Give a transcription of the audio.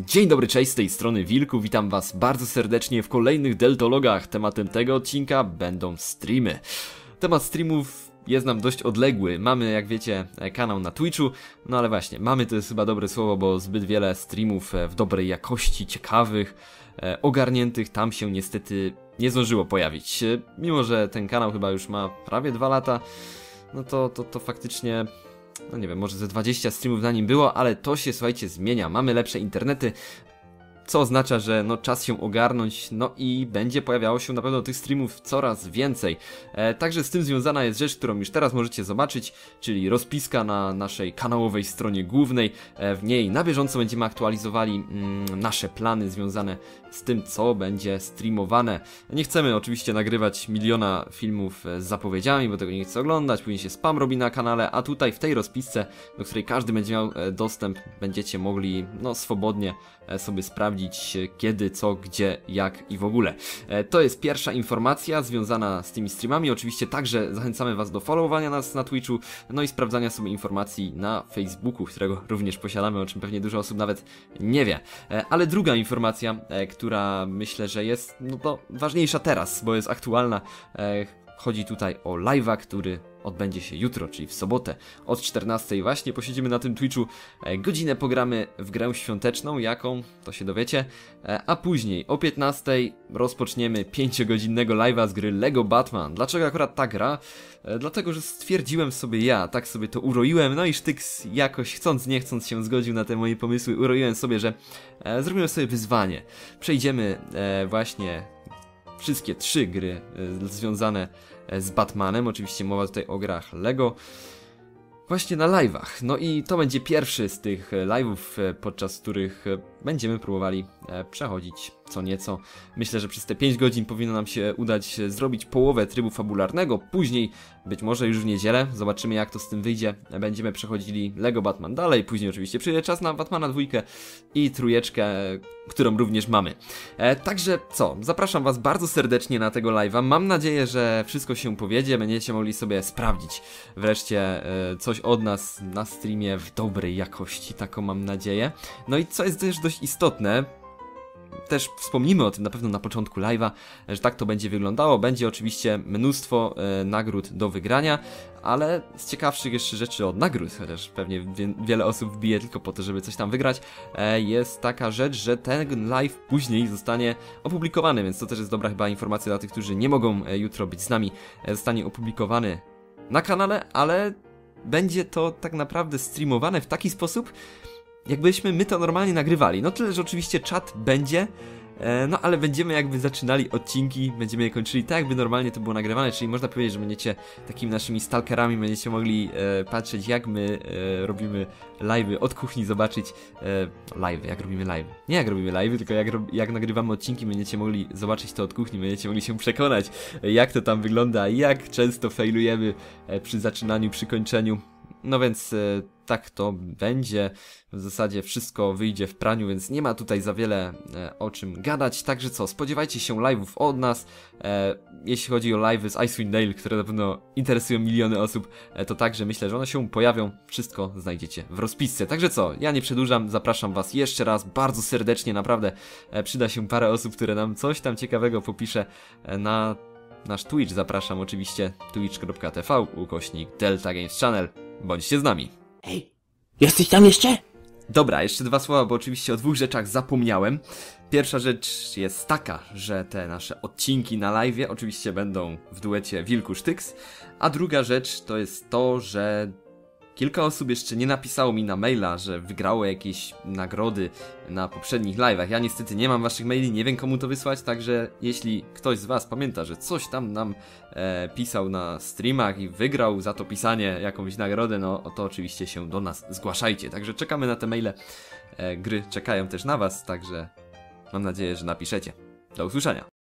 Dzień dobry, cześć, z tej strony Wilku, witam was bardzo serdecznie w kolejnych deltologach. Tematem tego odcinka będą streamy. Temat streamów jest nam dość odległy, mamy, jak wiecie, kanał na Twitchu, no ale właśnie, mamy to jest chyba dobre słowo, bo zbyt wiele streamów w dobrej jakości, ciekawych, ogarniętych tam się niestety nie zdążyło pojawić. Mimo że ten kanał chyba już ma prawie 2 lata, no to faktycznie... No nie wiem, może ze 20 streamów na nim było, ale to się, słuchajcie, zmienia. Mamy lepsze internety, co oznacza, że no czas się ogarnąć, no i będzie pojawiało się na pewno tych streamów coraz więcej. Także z tym związana jest rzecz, którą już teraz możecie zobaczyć, czyli rozpiska na naszej kanałowej stronie głównej. W niej na bieżąco będziemy aktualizowali nasze plany związane z tym, co będzie streamowane. Nie chcemy oczywiście nagrywać miliona filmów z zapowiedziami, bo tego nie chcę oglądać, później się spam robi na kanale, a tutaj w tej rozpisce, do której każdy będzie miał dostęp, będziecie mogli no swobodnie sobie sprawdzić kiedy, co, gdzie, jak i w ogóle. To jest pierwsza informacja związana z tymi streamami. Oczywiście także zachęcamy was do followowania nas na Twitchu, no i sprawdzania sobie informacji na Facebooku, którego również posiadamy, o czym pewnie dużo osób nawet nie wie. Ale druga informacja, która myślę, że jest no to ważniejsza teraz, bo jest aktualna. Chodzi tutaj o live'a, który odbędzie się jutro, czyli w sobotę od 14 właśnie. Posiedzimy na tym Twitchu, godzinę pogramy w grę świąteczną, jaką, to się dowiecie, a później o 15 rozpoczniemy 5-godzinnego live'a z gry LEGO Batman. Dlaczego akurat ta gra? Dlatego, że stwierdziłem sobie ja, tak sobie to uroiłem, no i Sztyks jakoś chcąc nie chcąc się zgodził na te moje pomysły, uroiłem sobie, że zrobimy sobie wyzwanie. Przejdziemy właśnie wszystkie 3 gry związane z Batmanem, oczywiście mowa tutaj o grach LEGO, właśnie na live'ach. No i to będzie pierwszy z tych live'ów, podczas których będziemy próbowali przechodzić co nieco. Myślę, że przez te 5 godzin powinno nam się udać zrobić połowę trybu fabularnego, później być może już w niedzielę, zobaczymy jak to z tym wyjdzie, będziemy przechodzili LEGO Batman dalej, później oczywiście przyjdzie czas na Batmana 2 i 3, którą również mamy. Także co, zapraszam was bardzo serdecznie na tego live'a, mam nadzieję, że wszystko się powiedzie, będziecie mogli sobie sprawdzić wreszcie coś od nas na streamie w dobrej jakości, taką mam nadzieję. No i co jest też dość istotne, też wspomnimy o tym na pewno na początku live'a, że tak to będzie wyglądało. Będzie oczywiście mnóstwo nagród do wygrania, ale z ciekawszych jeszcze rzeczy od nagród, chociaż pewnie wiele osób wbije tylko po to, żeby coś tam wygrać, jest taka rzecz, że ten live później zostanie opublikowany, więc to też jest dobra chyba informacja dla tych, którzy nie mogą jutro być z nami. Zostanie opublikowany na kanale, ale będzie to tak naprawdę streamowane w taki sposób, jakbyśmy my to normalnie nagrywali. No tyle, że oczywiście czat będzie, no ale będziemy jakby zaczynali odcinki, będziemy je kończyli tak, jakby normalnie to było nagrywane, czyli można powiedzieć, że będziecie takimi naszymi stalkerami, będziecie mogli patrzeć jak my robimy live'y od kuchni, zobaczyć jak robimy live'y. Nie jak robimy live'y, tylko jak nagrywamy odcinki, będziecie mogli zobaczyć to od kuchni, będziecie mogli się przekonać jak to tam wygląda, jak często failujemy przy zaczynaniu, przy kończeniu. No więc tak to będzie, w zasadzie wszystko wyjdzie w praniu, więc nie ma tutaj za wiele o czym gadać, także co, spodziewajcie się live'ów od nas, jeśli chodzi o live'y z Icewind Dale, które na pewno interesują miliony osób, to także myślę, że one się pojawią, wszystko znajdziecie w rozpisce, także co, ja nie przedłużam, zapraszam was jeszcze raz bardzo serdecznie, naprawdę przyda się parę osób, które nam coś tam ciekawego popisze na nasz Twitch, zapraszam oczywiście twitch.tv/Delta Games Channel. Bądźcie z nami. Hej, jesteś tam jeszcze? Dobra, jeszcze 2 słowa, bo oczywiście o 2 rzeczach zapomniałem. Pierwsza rzecz jest taka, że te nasze odcinki na live'ie oczywiście będą w duecie Wilku Sztyks, a druga rzecz to jest to, że kilka osób jeszcze nie napisało mi na maila, że wygrało jakieś nagrody na poprzednich live'ach. Ja niestety nie mam waszych maili, nie wiem komu to wysłać, także jeśli ktoś z was pamięta, że coś tam nam pisał na streamach i wygrał za to pisanie jakąś nagrodę, no to oczywiście się do nas zgłaszajcie. Także czekamy na te maile, gry czekają też na was, także mam nadzieję, że napiszecie. Do usłyszenia.